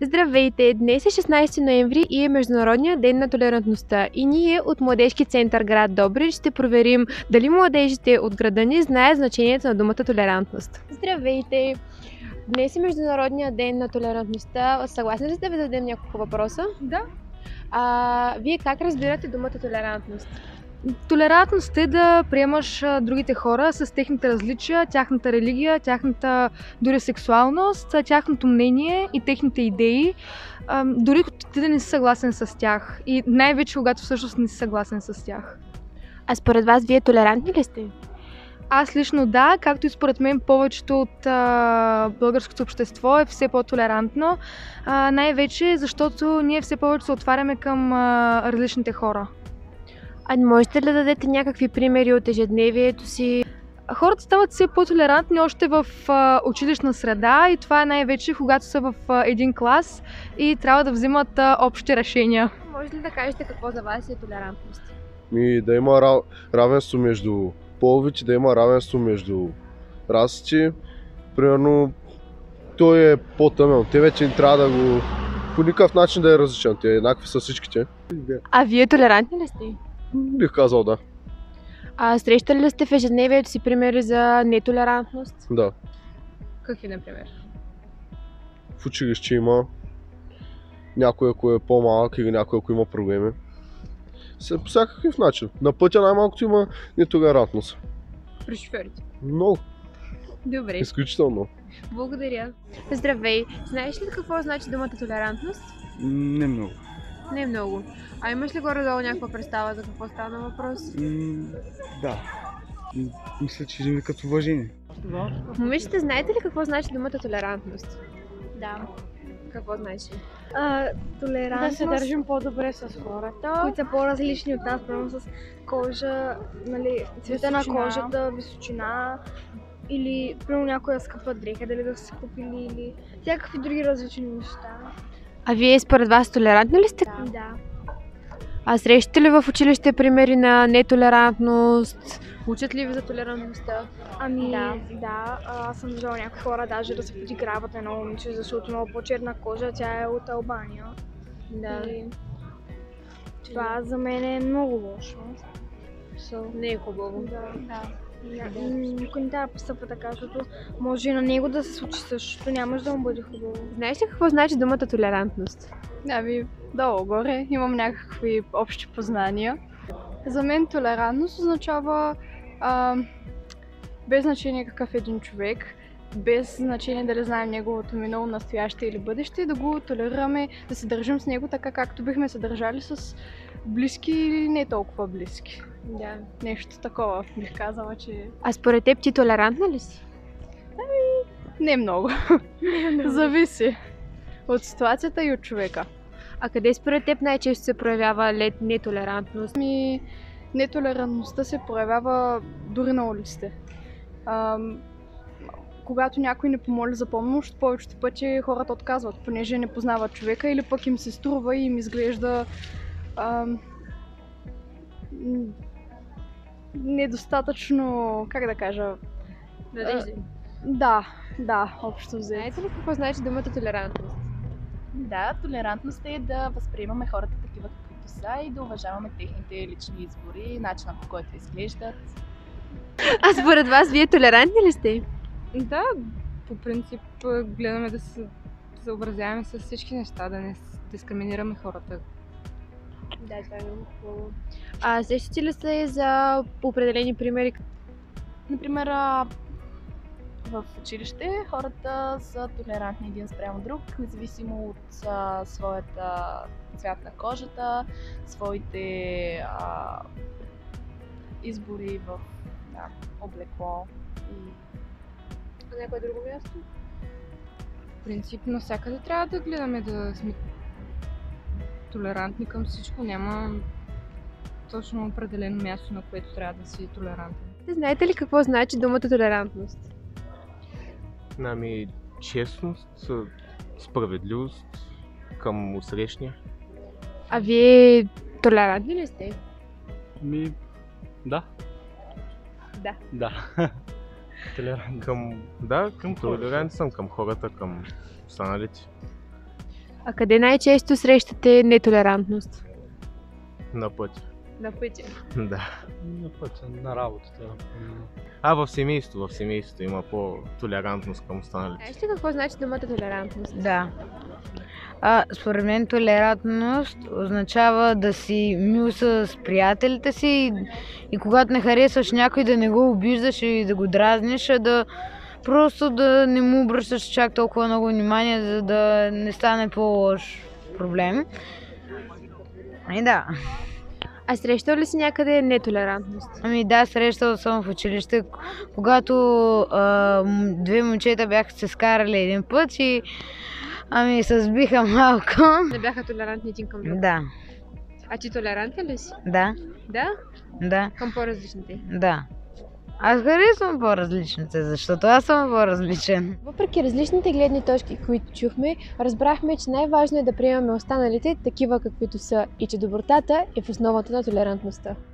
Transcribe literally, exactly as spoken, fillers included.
Здравейте! Днес е шестнайсети ноември и е Международният ден на толерантността. И ние от Младежки център град Добрич ще проверим дали младежите от града ни знаят значението на думата толерантност. Здравейте! Днес е Международният ден на толерантността. Съгласни ли сте да ви зададем няколко въпроса? Да. А, вие как разбирате думата толерантност? Толерантност е да приемаш а, другите хора с техните различия, тяхната религия, тяхната дори сексуалност, тяхното мнение и техните идеи, а, дори ти да не си съгласен с тях и най-вече когато всъщност не си съгласен с тях. А според вас вие толерантни ли сте? Аз лично да, както и според мен повечето от а, българското общество е все по-толерантно, а, най-вече защото ние все повече се отваряме към а, различните хора. А можете ли да дадете някакви примери от ежедневието си? Хората стават все по-толерантни още в а, училищна среда и това е най-вече когато са в а, един клас и трябва да взимат а, общи решения. Може ли да кажете какво за вас е толерантност? Ми, да има равенство между половите, да има равенство между расите. Примерно, той е по-тъмен от тебе, че не трябва да го по никакъв начин да е различен. Те еднакви са всичките. А вие толерантни ли сте? Бих казал да. А срещали ли сте в ежедневието си примери за нетолерантност? Да. Какви, например? В училище има някой, ако е по-малък или някой, ако има проблеми. По всякакъв начин. На пътя най-малкото има нетолерантност. При шофьорите? Много. Добре. Изключително. Благодаря. Здравей! Знаеш ли какво значи думата толерантност? Не много. Не много. А имаш ли горе-долу някаква представа за какво става въпрос? М, да. М, Мисля, че изуми като уважение. Момичета, знаете ли какво значи думата толерантност? Да. Какво значи? А, толерантност, Да се държим по-добре с хората. които са по-различни от нас, примерно с кожа, нали, цвета на Височина. кожата, височина или примерно някоя скъпа дреха, дали да са купили или всякакви други различни неща. А вие според вас толерантни ли сте? Да. да. А срещате ли в училище примери на нетолерантност? Учат ли ви за толерантността? Ами Да. да, да а, аз съм виждала някои хора даже да се подиграват на едно момиче, защото има по-черна кожа, тя е от Албания. Да. И това за мен е много лошо. So, Не е хубаво. да. Да. Да, никой не трябва да постъпва така, защото може и на него да се случи същото, нямаш да му бъде хубаво. Знаеш ли какво значи думата толерантност? Ами, долу-горе имам някакви общи познания. За мен толерантност означава а, без значение какъв е един човек, без значение дали знаем неговото минало, настояще или бъдеще, да го толерираме, да се държим с него така, както бихме се държали с близки или не толкова близки. Да. Нещо такова бих казала, че А според теб ти толерантна ли си? не много. Зависи от ситуацията и от човека. А къде според теб най-често се проявява лед нетолерантност? Ми, нетолерантността се проявява дори на улиците. Ам, когато някой не помоли за помощ, повечето пъти хората отказват, понеже не познават човека или пък им се струва и им изглежда ам, м, недостатъчно, как да кажа, Надежда. да, да, общо взето. Знаете ли какво значи думата толерантност? Да, толерантност е да възприемаме хората такива каквито са и да уважаваме техните лични избори, начина по който изглеждат. А според вас вие толерантни ли сте? Да, по принцип гледаме да се съобразяваме с всички неща, да не дискриминираме хората. Да, това е много хубаво. А сещате ли се за определени примери? Например, а, в училище хората са толерантни един спрямо друг, независимо от а, своята цвят на кожата, своите а, избори в да, облекло и На някое друго място? В принцип, навсякъде трябва да гледаме да сме толерантни към всичко. Няма точно определено място, на което трябва да си толерантен. Знаете ли какво значи думата толерантност? Ами, честност, справедливост към усрещния. А вие толерантни ли сте? Ми, да. Да. Да. Толерантен. Към, да, към толерантен съм към хората, към останалите. А къде най-често срещате нетолерантност? На пътя. На пътя. Да. На пътя, на работата. А в семейство, в семейството има по-толерантност към останалите. Знаеш ли какво значи думата толерантност? Да. А, според мен толерантност означава да си мил с приятелите си и, и когато не харесваш някой да не го обиждаш и да го дразниш, а да просто да не му обръщаш чак толкова много внимание, за да не стане по-лош проблем. И да. А срещал ли си някъде нетолерантност? Ами да, срещал съм в училище, когато а, две момчета бяха се скарали един път и ами се сбиха малко. Не бяха толерантни един към друг? Да. А ти толерантен ли си? Да. Да? Да. Към по-различните? Да. Аз харесвам по-различните, защото аз съм по-различен. Въпреки различните гледни точки, които чухме, разбрахме, че най-важно е да приемаме останалите такива каквито са и че добротата е в основата на толерантността.